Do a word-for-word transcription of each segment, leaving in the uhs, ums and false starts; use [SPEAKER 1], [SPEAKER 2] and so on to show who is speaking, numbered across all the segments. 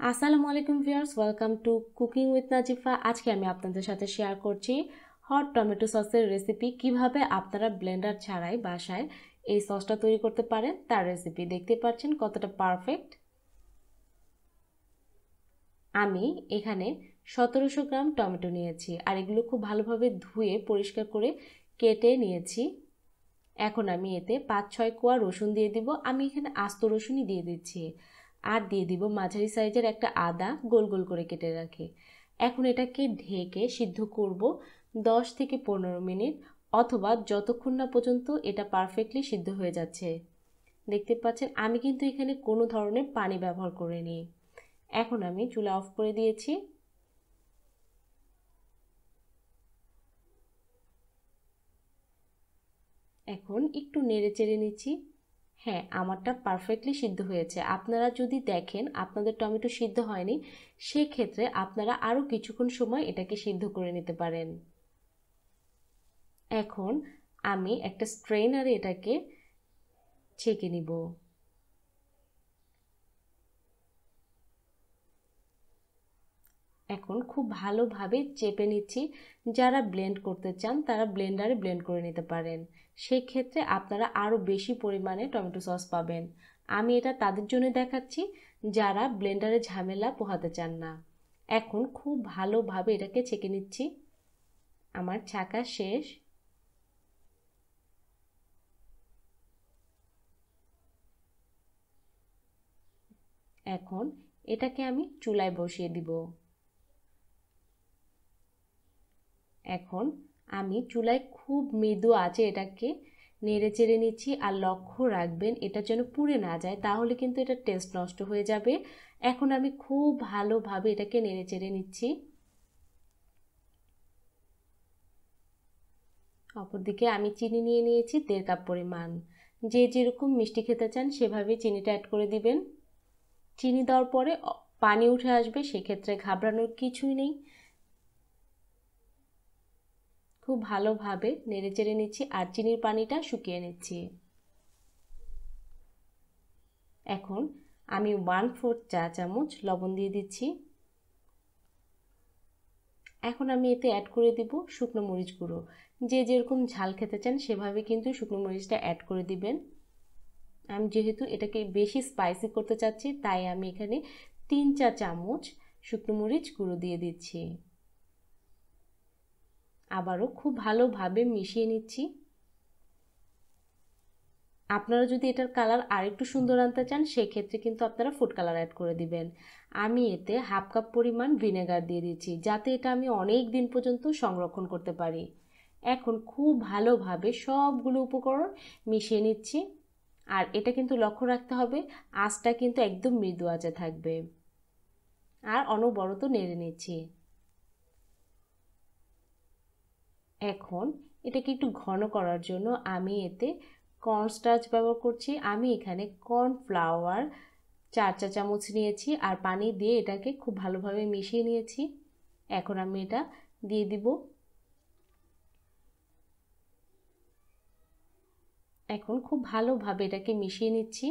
[SPEAKER 1] আসসালামু আলাইকুম viewers, welcome to cooking with Nazifa. আজকে আমি আপনাদের সাথে শেয়ার করছি হট টমেটো সসের রেসিপি। কিভাবে আপনারা ব্লেন্ডার ছাড়াই বাসায় এই সসটা তৈরি করতে পারেন তার রেসিপি। দেখতে পাচ্ছেন কতটা পারফেক্ট। আমি এখানে সতেরোশো গ্রাম টমেটো নিয়েছি আর এগুলো খুব ভালোভাবে ধুয়ে পরিষ্কার করে কেটে নিয়েছি। এখন আমি এতে পাঁচ ছয় কোয়া রসুন দিয়ে দিব। আমি এখানে আস্ত রসুনই দিয়ে দিচ্ছি। আর দিয়ে দিব মাঝারি সাইজের একটা আদা গোল গোল করে কেটে রাখি। এখন এটাকে ঢেকে সিদ্ধ করব দশ থেকে পনেরো মিনিট, অথবা যতক্ষণ না পর্যন্ত এটা পারফেক্টলি সিদ্ধ হয়ে যাচ্ছে। দেখতে পাচ্ছেন আমি কিন্তু এখানে কোনো ধরনের পানি ব্যবহার করিনি। এখন আমি চুলা অফ করে দিয়েছি। এখন একটু নেড়ে চেড়ে নিচ্ছি। হ্যাঁ, আমারটা পারফেক্টলি সিদ্ধ হয়েছে। আপনারা যদি দেখেন আপনাদের টমেটো সিদ্ধ হয়নি, সেক্ষেত্রে আপনারা আরও কিছুক্ষণ সময় এটাকে সিদ্ধ করে নিতে পারেন। এখন আমি একটা স্ট্রেনারে এটাকে ছেঁকে নিব। এখন খুব ভালোভাবে চেপে নিচ্ছি। যারা ব্লেন্ড করতে চান তারা ব্লেন্ডারে ব্লেন্ড করে নিতে পারেন। সেই ক্ষেত্রে আপনারা আরও বেশি পরিমাণে টমেটো সস পাবেন। আমি এটা তাদের জন্য দেখাচ্ছি যারা ব্লেন্ডারে ঝামেলা পোহাতে চান না। এখন খুব ভালোভাবে এটাকে ছেঁকে নিচ্ছি। আমার ছাঁকা শেষ। এখন এটাকে আমি চুলায় বসিয়ে দিব। এখন আমি চুলায় খুব মৃদু আঁচে এটাকে নেড়ে চেড়ে নিচ্ছি। আর লক্ষ্য রাখবেন এটা যেন পুড়ে না যায়, তাহলে কিন্তু এটা টেস্ট নষ্ট হয়ে যাবে। এখন আমি খুব ভালোভাবে এটাকে নেড়ে চেড়ে নিচ্ছি। অপরদিকে আমি চিনি নিয়ে নিয়েছি দেড় কাপ পরিমাণ। যে যেরকম মিষ্টি খেতে চান সেভাবে চিনিটা অ্যাড করে দিবেন। চিনি দেওয়ার পরে পানি উঠে আসবে, সেক্ষেত্রে ঘাবড়ানোর কিছুই নেই। খুব ভালোভাবে নেড়ে চেড়ে নিচ্ছি আর চিনির পানিটা শুকিয়ে নিচ্ছি। এখন আমি ওয়ান ফোর্থ চা চামচ লবণ দিয়ে দিচ্ছি। এখন আমি এতে অ্যাড করে দিব শুকনো মরিচ গুঁড়ো। যে যেরকম ঝাল খেতে চান সেভাবে কিন্তু শুকনো মরিচটা অ্যাড করে দিবেন। আমি যেহেতু এটাকে বেশি স্পাইসি করতে চাচ্ছি, তাই আমি এখানে তিন চা চামচ শুকনো মরিচ গুঁড়ো দিয়ে দিচ্ছি। আবারও খুব ভালোভাবে মিশিয়ে নিচ্ছি। আপনারা যদি এটার কালার আরেকটু সুন্দর আনতে চান সেক্ষেত্রে কিন্তু আপনারা ফুড কালার অ্যাড করে দিবেন। আমি এতে হাফ কাপ পরিমাণ ভিনেগার দিয়ে দিচ্ছি, যাতে এটা আমি অনেক দিন পর্যন্ত সংরক্ষণ করতে পারি। এখন খুব ভালোভাবে সবগুলো উপকরণ মিশিয়ে নিচ্ছি। আর এটা কিন্তু লক্ষ্য রাখতে হবে আঁচটা কিন্তু একদম মৃদু আঁচে থাকবে। আর অনবরত নেড়ে নিচ্ছি। এখন এটাকে একটু ঘন করার জন্য আমি এতে কর্নস্টার্চ ব্যবহার করছি। আমি এখানে কর্নফ্লাওয়ার চার চা চামচ নিয়েছি আর পানি দিয়ে এটাকে খুব ভালোভাবে মিশিয়ে নিয়েছি। এখন আমি এটা দিয়ে দিব। এখন খুব ভালোভাবে এটাকে মিশিয়ে নিচ্ছি।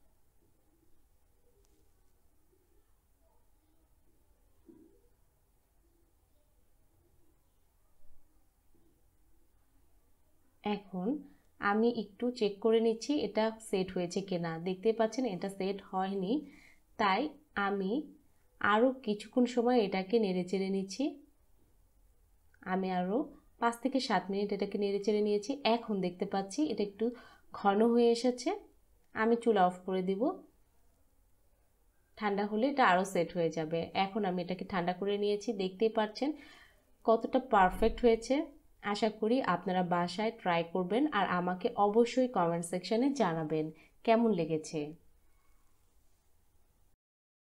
[SPEAKER 1] এখন আমি একটু চেক করে নিচ্ছি এটা সেট হয়েছে কিনা। দেখতে পাচ্ছেন এটা সেট হয়নি, তাই আমি আরও কিছুক্ষণ সময় এটাকে নেড়ে চেড়ে নিচ্ছি। আমি আরও পাঁচ থেকে সাত মিনিট এটাকে নেড়ে চেড়ে নিয়েছি। এখন দেখতে পাচ্ছি এটা একটু ঘন হয়ে এসেছে। আমি চুলা অফ করে দিব। ঠান্ডা হলে এটা আরও সেট হয়ে যাবে। এখন আমি এটাকে ঠান্ডা করে নিয়েছি। দেখতেই পাচ্ছেন কতটা পারফেক্ট হয়েছে। আশা করি আপনারা বাসায় ট্রাই করবেন আর আমাকে অবশ্যই কমেন্ট সেকশনে জানাবেন কেমন লেগেছে।